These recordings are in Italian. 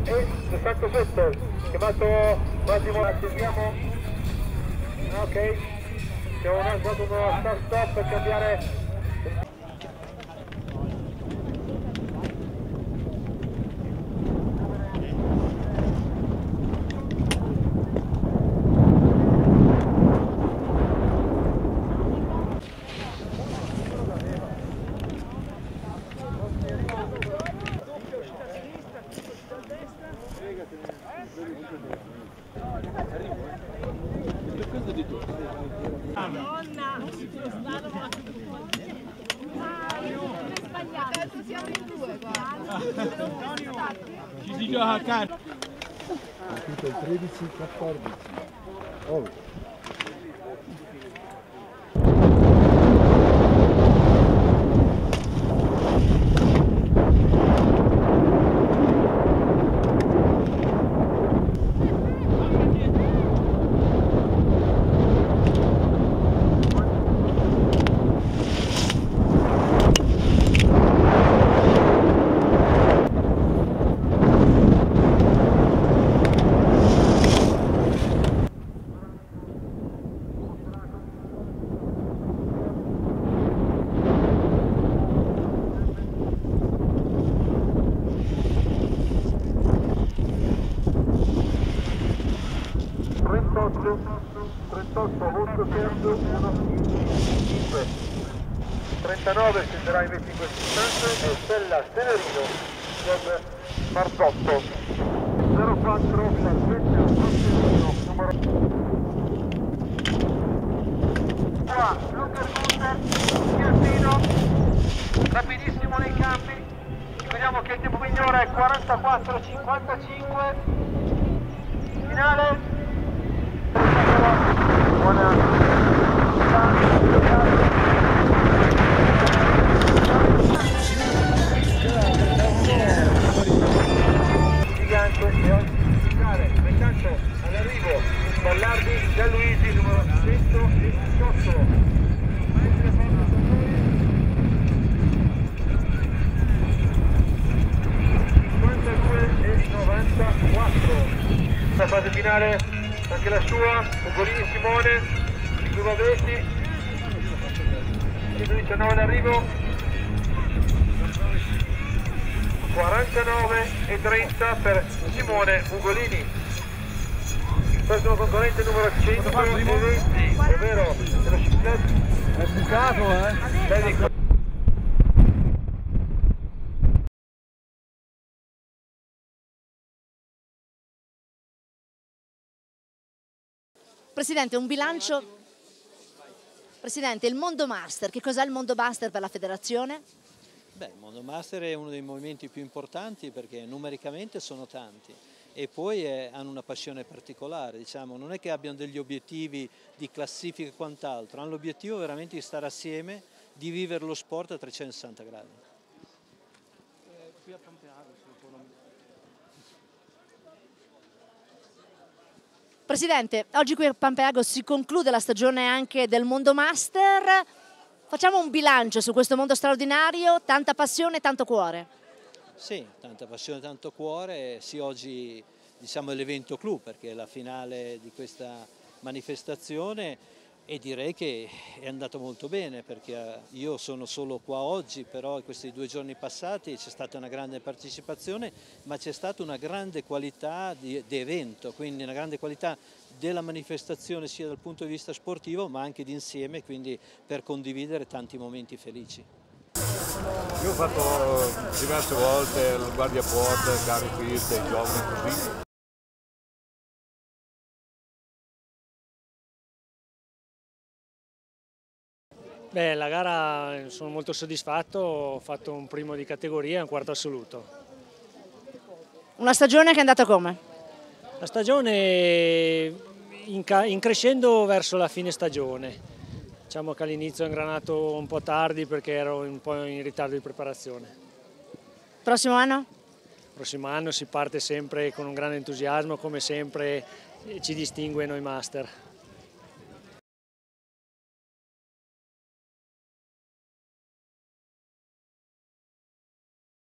e 67, chiamato un attimo, attendiamo, ok, c'è uno stop per cambiare. Adesso siamo in due, guarda. Ci si gioca a calcio. Il 13-14. Oh. Molto fermo, 1,5. 39 scenderà invece in questo istante e Stella Severino con Marzotto. 04 Salvezza Martellino, numero qua, Luca Gunther, Chiappino, rapidissimo nei campi, vediamo che il tempo migliore è 44,55, finale. Gigante e oggi finale, pertanto all'arrivo Ballardi, Gianluigi numero 118. E 94. La fase finale anche la sua, Ugolini Simone, di cui Vavretti, 119 d'arrivo, 49,30 per Simone Ugolini. Il prossimo concorrente numero 120, ovvero dello Ciclette. È bucato, Presidente, un bilancio. Presidente, il Mondo Master, che cos'è il Mondo Master per la federazione? Beh, il Mondo Master è uno dei movimenti più importanti perché numericamente sono tanti e poi hanno una passione particolare, diciamo, non è che abbiano degli obiettivi di classifica e quant'altro, hanno l'obiettivo veramente di stare assieme, di vivere lo sport a 360 gradi. Presidente, oggi qui a Pampeago si conclude la stagione anche del Mondo Master. Facciamo un bilancio su questo mondo straordinario, tanta passione e tanto cuore. Sì, tanta passione, tanto cuore, sì oggi diciamo è l'evento clou perché è la finale di questa manifestazione e direi che è andato molto bene perché io sono solo qua oggi, però in questi 2 giorni passati c'è stata una grande partecipazione, ma c'è stata una grande qualità di evento, quindi una grande qualità della manifestazione sia dal punto di vista sportivo ma anche di insieme, quindi per condividere tanti momenti felici. Io ho fatto diverse volte il guardiaporte, carri piste, giochi così. Beh, la gara sono molto soddisfatto, ho fatto un primo di categoria e un quarto assoluto. Una stagione che è andata come? La stagione in crescendo verso la fine stagione. Diciamo che all'inizio ho ingranato un po' tardi perché ero un po' in ritardo di preparazione. Prossimo anno? Prossimo anno si parte sempre con un grande entusiasmo, come sempre ci distingue noi master.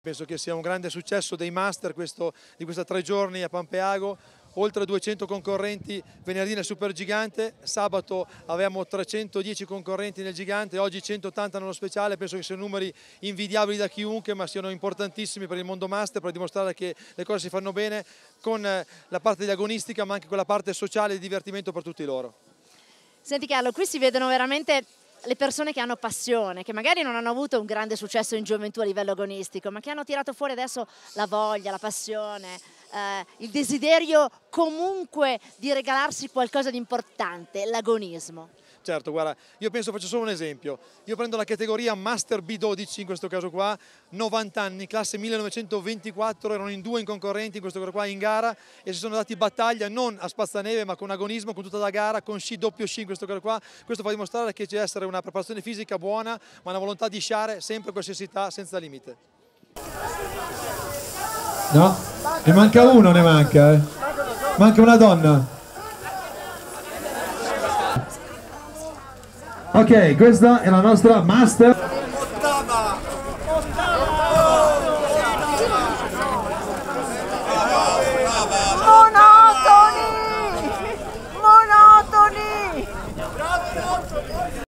Penso che sia un grande successo dei master di questi 3 giorni a Pampeago, oltre 200 concorrenti venerdì nel Supergigante, sabato avevamo 310 concorrenti nel Gigante, oggi 180 nello speciale. Penso che siano numeri invidiabili da chiunque, ma siano importantissimi per il mondo master, per dimostrare che le cose si fanno bene con la parte di agonistica ma anche con la parte sociale e di divertimento per tutti loro. Senti Carlo, qui si vedono veramente le persone che hanno passione, che magari non hanno avuto un grande successo in gioventù a livello agonistico, ma che hanno tirato fuori adesso la voglia, la passione, il desiderio comunque di regalarsi qualcosa di importante, l'agonismo. Certo, guarda, io penso, faccio solo un esempio, io prendo la categoria Master B12 in questo caso qua, 90 anni, classe 1924, erano in 2 in concorrenti in questo caso qua in gara e si sono dati battaglia non a spazzaneve ma con agonismo, con tutta la gara, con sci doppio sci in questo caso qua. Questo fa dimostrare che c'è essere una preparazione fisica buona ma una volontà di sciare sempre qualsiasi età senza limite. No, ne manca uno, manca una donna. Ok, questa è la nostra Master